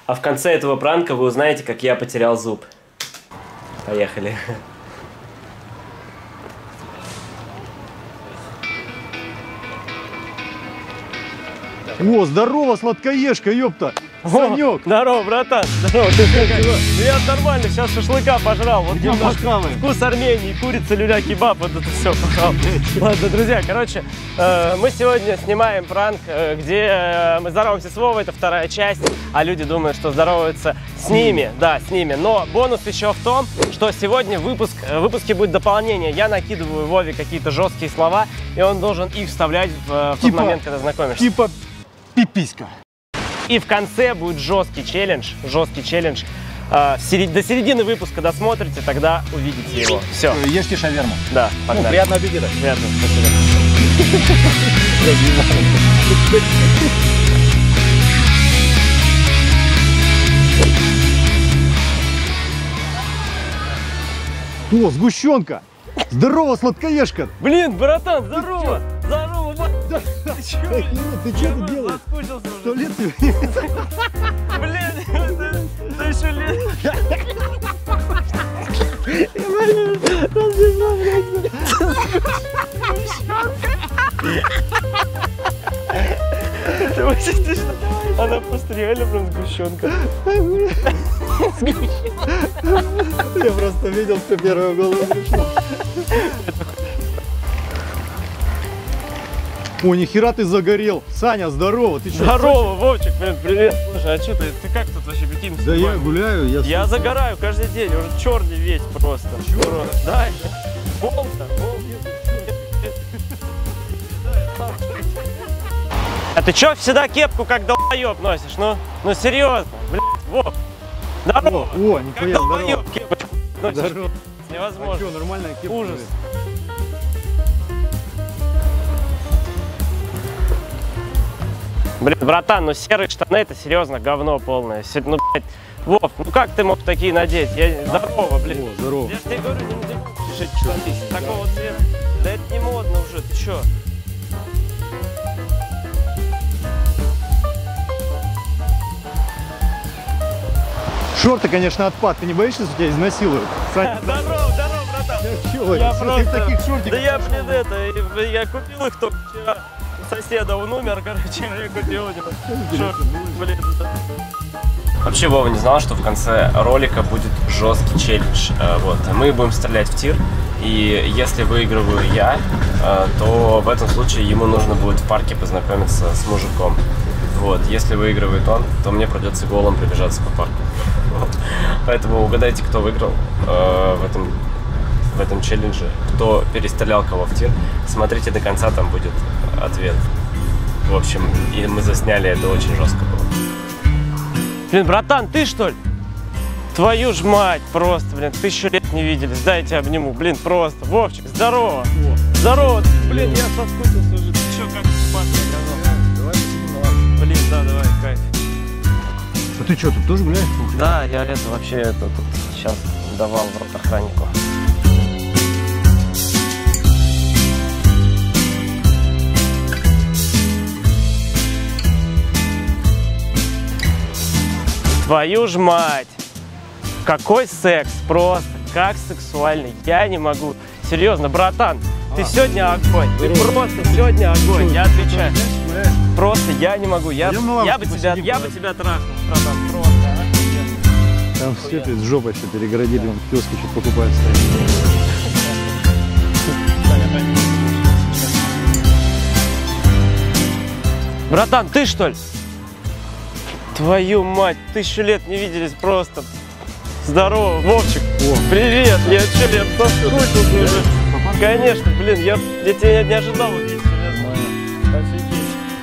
А в конце этого пранка вы узнаете, как я потерял зуб. Поехали. О, здорово, сладкоежка, ёпта! Санёк! Здорово, братан! Здорово, ты как? Я нормально, сейчас шашлыка пожрал. Вот вкус Армении, курица, люля, кебаб, вот это все пожрал. Ладно, друзья, короче, мы сегодня снимаем пранк, где мы здороваемся с Вовой, это вторая часть, а люди думают, что здороваются с ними, да, с ними. Но бонус еще в том, что сегодня в выпуске будет дополнение. Я накидываю Вове какие-то жесткие слова, и он должен их вставлять в тот момент, когда знакомишься. Типа пиписька. И в конце будет жесткий челлендж. До середины выпуска досмотрите, тогда увидите его. Все. Ешьте шаверму. Да, погнали. Ну, приятного аппетита. Приятно, спасибо. О, сгущенка! Здорово, сладкоежка! Блин, братан, здорово! Здорово, Ты что тут делаешь? Что лет тебе? Блин, ты еще лет. Она просто реально прям сгущенка. Я просто видел, что первое в голову пришло. О, нихера ты загорел. Саня, здорово. Ты что? Здорово, Вовчик, блин, привет. Слушай, а что ты как тут вообще прикинь? Да я гуляю. Я загораю каждый день, уже черный весь просто. Черный? Да, волка. А ты чё всегда кепку как долбоёб носишь? Ну серьезно, блядь, Вов. Здорово. О, нихуя, как здорово. долбоёб кепочку носишь. Здорово. Невозможно. А что, нормальная кепка? Ужас. Блин, братан, ну серые штаны это серьезно говно полное. Ну, блядь, Вов, ну как ты мог такие надеть? Здорово, блин. О, здорово. Я же тебе говорю, не пишите штаны такого цвета. Да это не модно уже, ты чё? Шорты, конечно, отпад. Ты не боишься, что тебя изнасилуют? Саня, Здорово, братан. чего? Я Что просто... ты в таких шортиках? Да я, блин, я купил их только вчера. У соседа он умер, короче, я купил у него. Блин, Вообще, Вова не знал, что в конце ролика будет жесткий челлендж. Вот. Мы будем стрелять в тир, и если выигрываю я, то в этом случае ему нужно будет в парке познакомиться с мужиком. Вот. Если выигрывает он, то мне придется голым пробежаться по парку. Вот. Поэтому угадайте, кто выиграл в этом челлендже, кто перестрелял кого в тир. Смотрите до конца, там будет ответ. В общем, и мы засняли, это очень жестко было. Блин, братан, ты что ли? Твою ж мать, просто, блин, 1000 лет не виделись. Дай я тебя обниму, блин, просто. Вовчик, здорово. Здорово. Блин, я соскучился уже. Ты что, как спасся, Давай, блин, да, давай, кайф. А ты что, тут тоже гуляешь? Да, я это вообще тут сейчас давал в рот охраннику. Твою ж мать! Какой секс! Просто! Как сексуальный! Я не могу! Серьезно, братан! Ты сегодня огонь! Ты просто сегодня огонь! Я отвечаю! Просто я не могу! Я бы тебя трахнул, братан! Просто! Там все с жопой все перегородили, вон киоски что-то покупают. Братан, ты что ли? Твою мать, 1000 лет не виделись просто. Здорово, Вовчик. О. Привет. Я соскучился уже. Конечно, блин, я тебя не ожидал увидеть. Офигеть.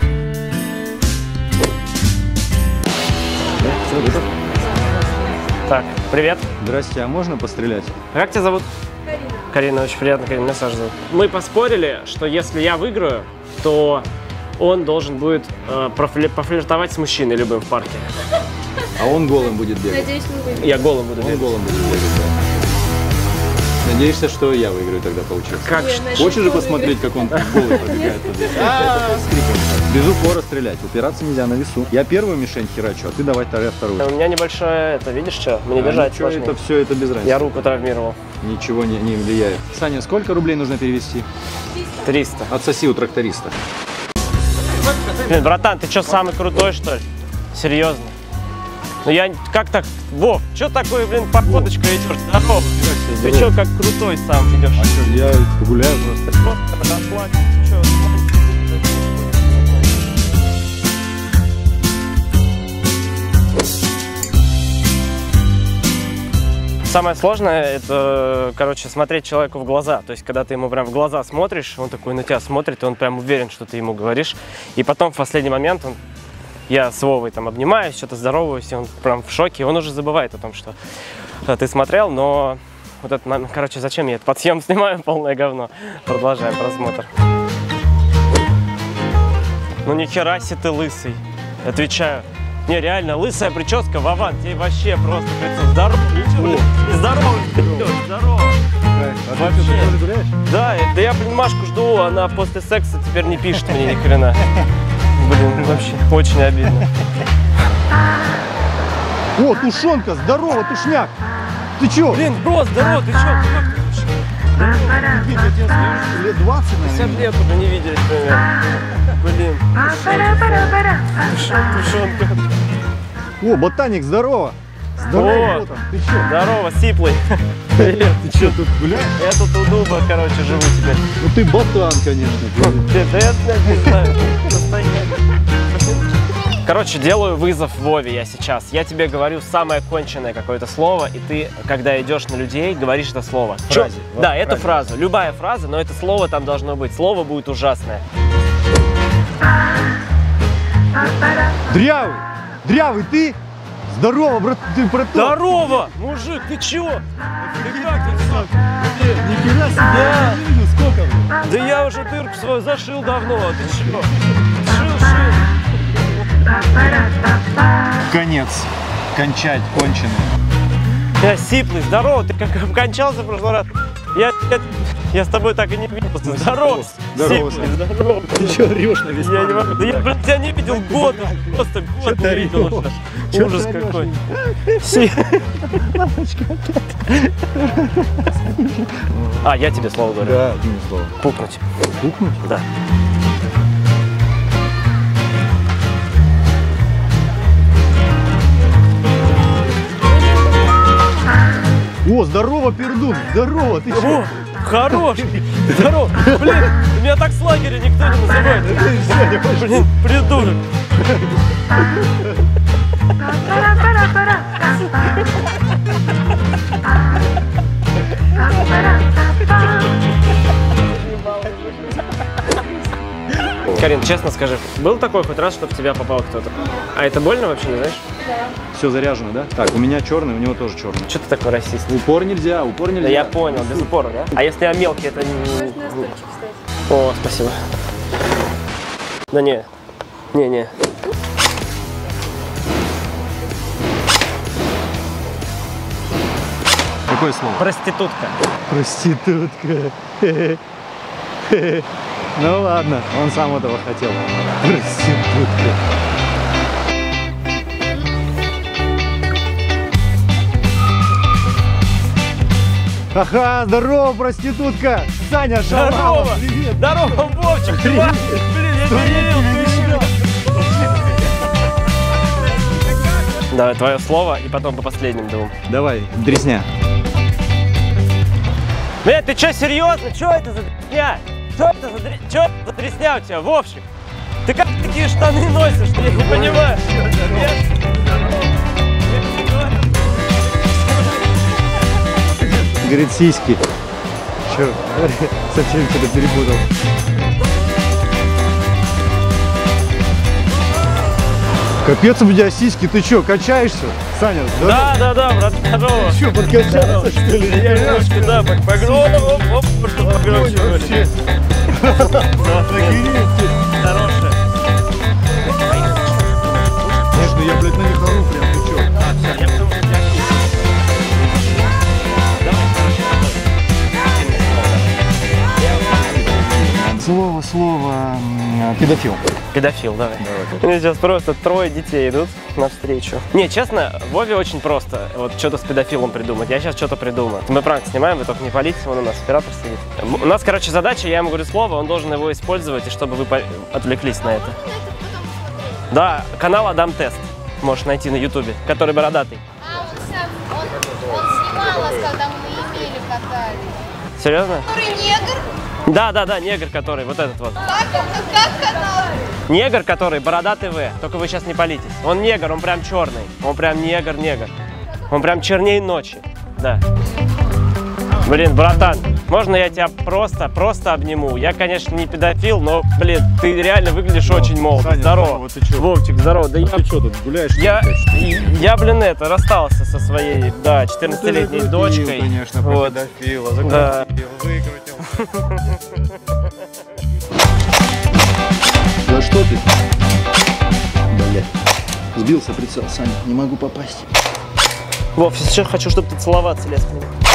Так, привет. Здрасте, а можно пострелять? Как тебя зовут? Карина. Карина, очень приятно, Карина, меня Саша зовут. Мы поспорили, что если я выиграю, то он должен будет пофлиртовать с мужчиной любым в парке. А он голым будет бегать. Надеюсь, мы выиграем. Я голым буду бегать. Он голым будет бегать, да. Надеешься, что я выиграю тогда, получается? Как? Хочешь же посмотреть, как он голый пробегает туда? С криком. Без упора стрелять. Упираться нельзя на весу. Я первую мишень херачу, а ты давай вторую. У меня небольшое, это видишь что? Мне бежать ничего, сложнее. это все, это без разницы. Я руку травмировал. Ничего не влияет. Саня, сколько рублей нужно перевести? 300. Отсоси у тракториста. Блин, братан, ты что, самый крутой, что ли? Серьезно? Ну я как так? Вов, что такое, блин, походочка идешь? Здорово. Ты что, как крутой сам идешь? А что, я гуляю просто. Просто расслабься, чё? Самое сложное, это, короче, смотреть человеку в глаза. То есть, когда ты ему прям в глаза смотришь, он такой на тебя смотрит, и он прям уверен, что ты ему говоришь. И потом, в последний момент, я с Вовой там обнимаюсь, что-то здороваюсь, и он прям в шоке. И он уже забывает о том, что ты смотрел, но вот это, короче, зачем я это подъем снимаю, полное говно. Продолжаем просмотр. Ну, ни хера себе ты лысый. Отвечаю. Не, реально, лысая прическа, Вован, тебе вообще просто здорово. Здорово, здорово. Вообще. Да, я понимашку жду, она после секса теперь не пишет мне ни хрена. Блин, вообще, очень обидно. О, тушенка, здорово, тушняк. Ты чё? Блин, бро, здорово, ты чё? Лет 20, 50 лет уже не виделись, примерно. Блин. Тушенка. О, ботаник, здорово. Здорово, О, там. Ты чё? здорово, сиплый. Привет. Ты чё, тут гуляешь? Я тут у дуба, короче, живу теперь. Ну ты ботан, конечно. Да я не знаю. Короче, делаю вызов Вове я сейчас. Я тебе говорю самое конченное какое-то слово, и ты, когда идешь на людей, говоришь это слово. Фразе. Да, эту фразу. Любая фраза, но это слово там должно быть. Слово будет ужасное. Дрявый! Дрявый, ты? Здорово, брат, ты братан. Здорово! Мужик, ты чего? Ты как ты? Нихера себе, Да. я не видел, сколько мне? Да я уже дырку свою зашил давно, ты чего? Шил. Конец. Кончать, конченый. Я сиплый, здорово, ты как кончался в прошлый раз? Я с тобой так и не виделся. Здорово! Здорово, Сиплый, Сань. здорово! Ты что орешь на весь Я не могу. Да я, блин, тебя не видел год, просто год не видел уже. Чё Ужас ты орёшь? какой. А, я тебе слово говорю. Да, одним словом. Пукнуть. Пукнуть? Да. О, здорово, пердун, здорово, ты О, чё? хорош! Здорово! Блин, меня так с лагеря никто не называет. Блин, придурок. Карин, честно скажи, был такой хоть раз, чтобы в тебя попал кто-то? А это больно вообще, не знаешь? Все заряжено, да? Так, у меня черный, у него тоже черный. Что ты такой расист? Упор нельзя, упор нельзя. Да я понял, без упора, да? А если я мелкий, это не... Можно стульчик встать. О, спасибо. Да не. Не. Какое слово? Проститутка. Проститутка. Ну ладно, он сам этого хотел. Проститутка. Ага, здорово, проститутка! Саня, Здорово! Шалава, привет! Здорово, Вовчик! Блин, я не видел! Давай, твое слово, и потом по последним двум. Давай, дресня. Блин, ты что, серьезно? Что это за дресня? Что это за дресня у тебя, Вовчик? Ты как такие штаны носишь? Я не понимаю. Говорит, сиськи. Че, совсем что-то перепутал. Капец у меня сиськи, ты что, качаешься? Саня, здорово. Да, брат, здорово. Что, подкачался, что ли? Я немножко, да, погромче, что погромче говорит. Хорошая. Конечно, я, блядь, на них ору прям, ты чё? Я потому что тебя давай, короче, Педофил. Педофил, давай. Мне сейчас просто 3 детей идут навстречу. Не, честно, Вове очень просто вот что-то с педофилом придумать. Я сейчас что-то придумаю. Мы пранк снимаем, вы только не палитесь, вон у нас оператор сидит. У нас, короче, задача, я ему говорю слово, он должен его использовать, и чтобы вы отвлеклись на это. Да, канал Адам Тест можешь найти на ютубе, который бородатый. А он снимал нас, когда мы имели катались. Серьезно? Который негр? Да, негр который, вот этот вот. Как канал? Негр, который бородатый В, только вы сейчас не палитесь. Он негр, он прям черный, он прям негр. Он прям черней ночи, да. Блин, братан, можно я тебя просто обниму? Я, конечно, не педофил, но, блин, ты реально выглядишь очень молодо. Саня, здорово. вот ты чё? Вовчик, здорово. Да Ты что тут гуляешь? я, блин, расстался со своей, да, 14-летней дочкой. Конечно, вот. педофила, Да. выкрутил. Да что ты? Блядь. Сбился прицел, Саня, не могу попасть. Вов, сейчас хочу, чтобы ты целоваться лез.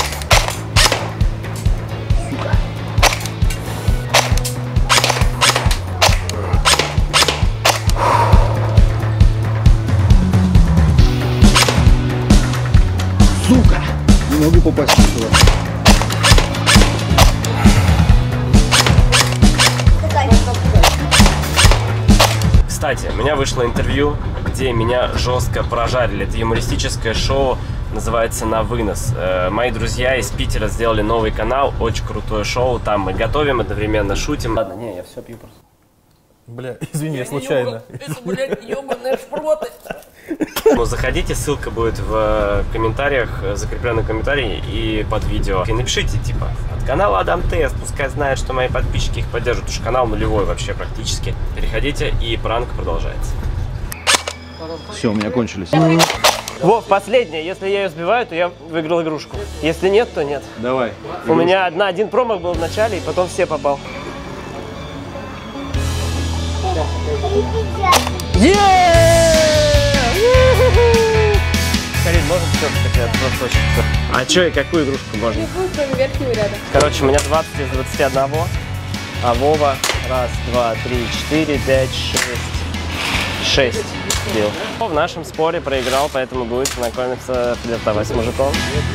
Сука! Не могу попасть в прицел. Кстати, у меня вышло интервью, где меня жестко прожарили. Это юмористическое шоу, называется «На вынос». Мои друзья из Питера сделали новый канал, очень крутое шоу. Там мы готовим, одновременно шутим. Ладно, не, я все пью просто. Бля, извини, я случайно. Это, блядь, ёбаные шпроты. Ну, заходите, ссылка будет в комментариях, закрепленный комментарий и под видео. И напишите, типа, от канала Адам Тест, пускай знают, что мои подписчики их поддержат. Уж канал нулевой вообще практически. Переходите, и пранк продолжается. Все, у меня кончились. Вов, последнее. Если я ее сбиваю, то я выиграл игрушку. Если нет, то нет. Давай. У меня один промах был в начале, и потом все попал. Карин, можно все-таки? Это просто очень все. А что и какую игрушку можно? Кроме верхнего ряда. Короче, у меня 20 из 21, а Вова 1, 2, 3, 4, 5, 6 бил. В нашем споре проиграл, поэтому будет знакомиться, флиртовать с мужиком.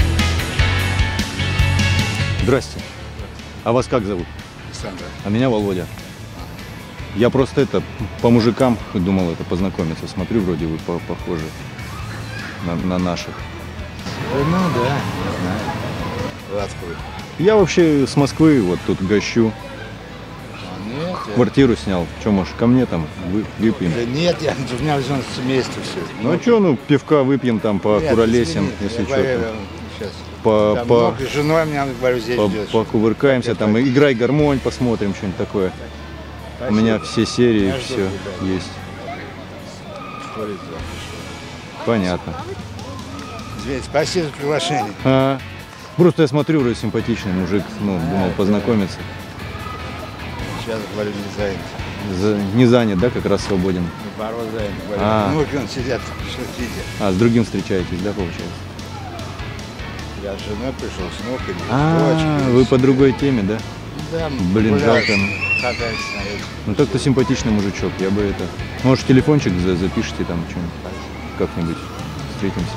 Здрасте. А вас как зовут? Александр. А меня Володя. Я просто по мужикам думал познакомиться. Смотрю, вроде вы похожи на наших. Ну да, не знаю. Откуда? Я вообще с Москвы, вот тут гощу. Нет, Квартиру снял. Че, может, ко мне там выпьем? да нет, у меня уже семейство все. Ну а что, ну пивка выпьем там, покуролесим, если что. Сейчас. По С женой у меня, говорю, здесь ждет. покувыркаемся, там, играй гармонь, посмотрим, что-нибудь такое. У меня все серии, Я жду все тебя. есть. Понятно. Извините, спасибо за приглашение. Просто я смотрю, вроде симпатичный мужик, ну, думал познакомиться. Сейчас, говорю, не занят. Не занят, да, как раз свободен. Наоборот, занят. Говорю, внуки он сидят, что сидят. С другим встречаетесь, да, получается? Я с женой пришел, с внуками, дочкой. Вы по другой теме, да? Да, Блин, гуляют, жалко. катаемся на этих. Ну так-то симпатичный мужичок, я бы это... Может, телефончик запишите там что-нибудь, как-нибудь встретимся.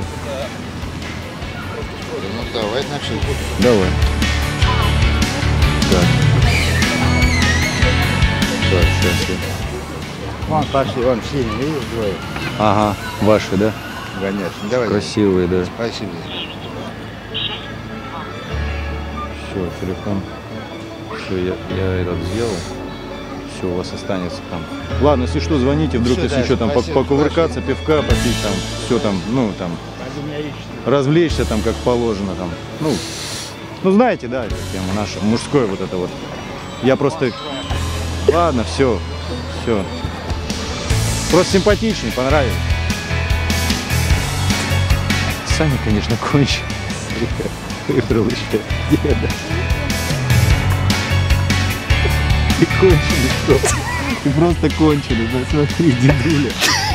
Ну давай, значит. Давай. Так. Так, сейчас я... Вон пошли, вон синий, видишь, двое? Ага, ваши, да? Конечно, давай. Красивые, да. Спасибо. Все, телефон. Все, я этот сделал. Все, у вас останется там. Ладно, если что, звоните, вдруг, Всё, если да, что, там спасибо, покувыркаться, пивка попить, там, все там, ну, там, развлечься там, как положено, там, ну, знаете, да, эту тему наша, мужское вот это вот. Я просто, ладно, все. Просто симпатичный, понравилось. Саня, конечно, кончил. Выбрал еще деда. Ты конченый, что? Ты просто конченый, да, смотри, дедуля.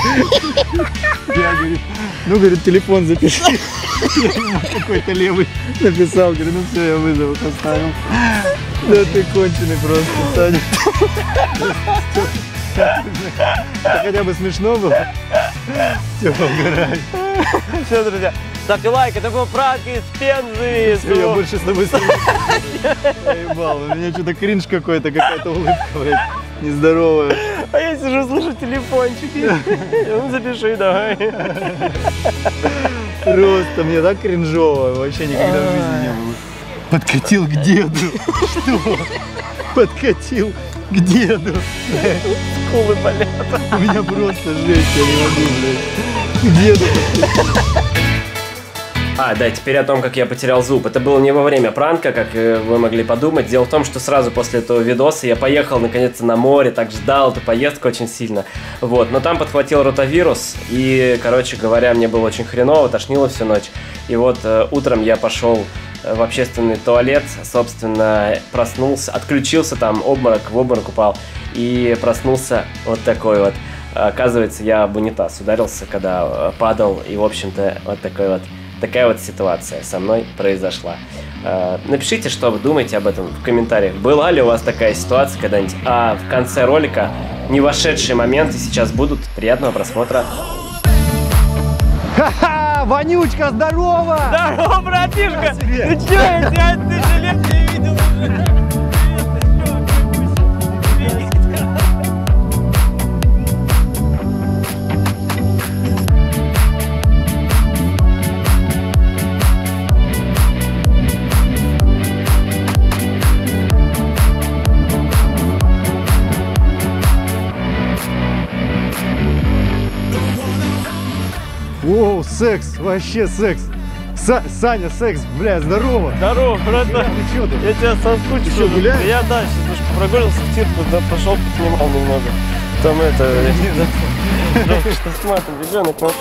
Я, говорит, ну, говорит, телефон запиши. Я ему какой-то левый написал, говорю, ну все, я вызов поставил. Да ты конченый просто, Саня. Это хотя бы смешно было. Все, угорай. Все, друзья, ставьте лайк, это был пранк из Пензы. Все, я больше с тобой заебал. У меня что-то кринж какой-то, какая-то улыбка, блядь, нездоровая. А я сижу, слышу телефончики. Ну, запиши, давай. Просто мне так кринжово, вообще никогда в жизни не было. Подкатил к деду. Что? Подкатил к деду. Скулы болят. У меня просто жесть, я не могу, блядь. К деду. Да, теперь о том, как я потерял зуб. Это было не во время пранка, как вы могли подумать. Дело в том, что сразу после этого видоса я поехал наконец-то на море, так ждал эту поездку очень сильно. Вот, но там подхватил ротавирус, и, короче говоря, мне было очень хреново, тошнило всю ночь. И вот утром я пошел в общественный туалет, собственно, проснулся, отключился там, в обморок упал, и проснулся вот такой вот. Оказывается, я об унитаз ударился, когда падал, и, в общем-то, вот такая вот ситуация со мной произошла. Напишите, что вы думаете об этом в комментариях. Была ли у вас такая ситуация когда-нибудь? А в конце ролика не вошедшие моменты сейчас будут. Приятного просмотра. Ха-ха! Вонючка, здорово! Здорово, братишка! Ты чё, я тебя 1000 лет не видел уже? Воу, секс, вообще секс. Саня, секс, бля, здорово. Здорово, братан. Ты чё ты? Я тебя соскучился. Ты чё, гуляешь? Я дальше немножко прогулился в цирк, да, пошел, поснимал немного. Там это... Жалко, что с матом, ребенок, но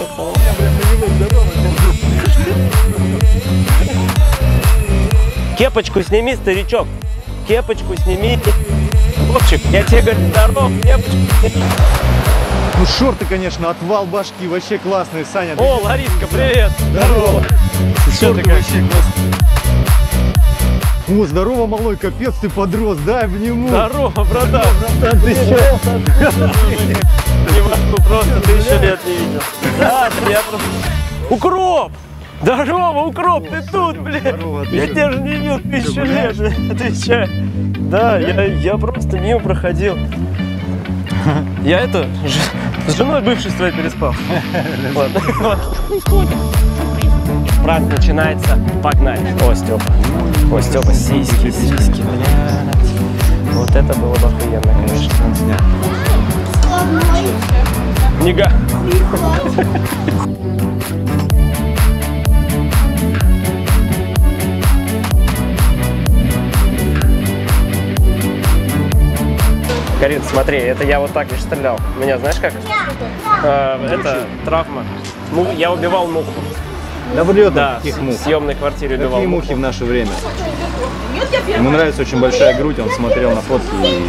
кепочку сними, старичок. Кепочку сними. Вовчик, я тебе говорю, здорово, кепочку сними. Ну шорты, конечно, отвал башки, вообще классные, Саня. О, Лариска, привет. Здорово. Что ты как? Вообще классные. О, здорово, малой, капец, ты подрос, дай обниму. Здорово, братан. Братан, ты чё? Не могу, просто 1000 лет не видел. Да, я просто... Укроп! Здорово, Укроп, ты тут, блин. Здорово, Я тебя же не видел 1000 лет, отвечай. Да, я просто мимо проходил. Я это, с женой бывшей своей переспал. Ладно. Пранк начинается, погнали. О, Степа, сиськи, блядь. Вот это было бы охуенно, конечно. Нига. Карин, смотри, это я вот так лишь стрелял. Меня знаешь как? Это травма. Я убивал муху. Да врет, Да, каких мух. в съемной квартире убивал Какие муху. мухи в наше время? Ему нравится очень большая грудь, он смотрел на фотки и...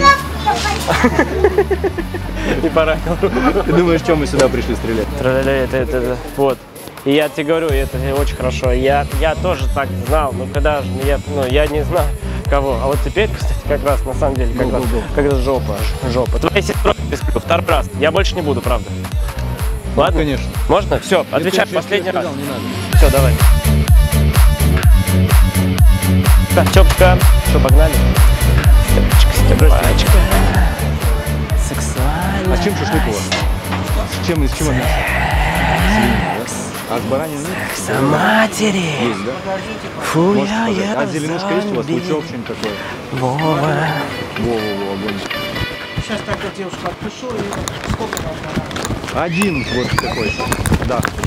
Не пора. Ты думаешь, чем мы сюда пришли стрелять? Это. Вот. И я тебе говорю, это очень хорошо. Я тоже так знал, но когда же я не знаю кого. А вот теперь, кстати, как раз на самом деле, как раз жопа. Твоя сестра пересплю, второй раз. Я больше не буду, правда. Ладно? Конечно. Можно? Все, отвечай последний раз. Не надо. Все, давай. Так, Степочка, что, погнали? Степочка. Сексуально. А с чем шашлыкова? С чем, из чего мясо? Свинья, да? А с бараниной нет? Матери. Есть, да? Фу, Можешь сказать. А зеленушка есть у вас? Лучок, что-нибудь такое? Вова. Во, огонь. Сейчас так, девушка, отпишу и сколько должна? Один вот такой. Да.